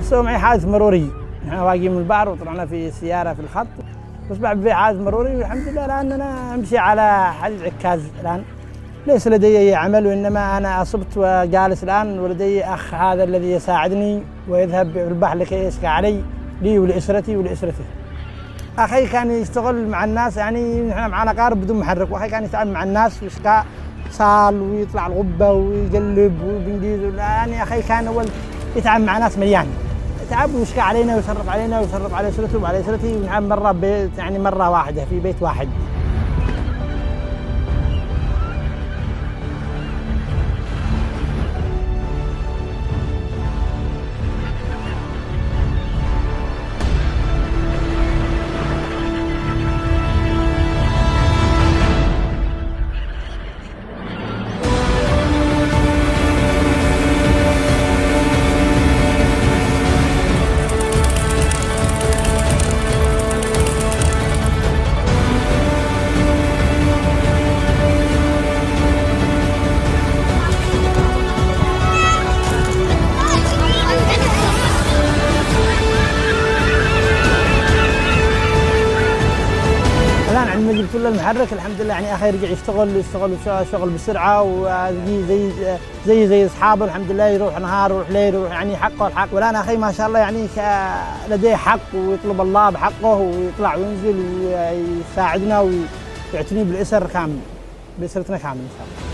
سوى معي حادث مروري، احنا واقفين من البحر وطلعنا في سيارة في الخط، بس بعد في حادث مروري والحمد لله الآن أنا أمشي على حديد عكاز الآن، ليس لدي أي عمل وإنما أنا أصبت وجالس الآن ولدي أخ هذا الذي يساعدني ويذهب في البحر لكي يسقى علي لي ولأسرتي ولأسرته. أخي كان يشتغل مع الناس، يعني نحن معنا قارب بدون محرك، وأخي كان يتعامل مع الناس ويسقى صال ويطلع الغبة ويقلب وبنديز، يعني أخي كان أول يتعامل مع ناس مليان، يتعب ويسقى علينا ويصرف علينا ويصرف على أسرته وعلى أسرتي، ونعم مرة بيت يعني مرة واحدة في بيت واحد. عندما جبت له المحرك الحمد لله، يعني اخي رجع يشتغل شغل بسرعه، وزي اصحابه الحمد لله، يروح نهار ويروح ليل ويروح يعني حقه الحق. والان اخي ما شاء الله يعني لديه حق ويطلب الله بحقه ويطلع وينزل ويساعدنا ويعتني بالاسر كامل، باسرتنا كامل ان شاء الله.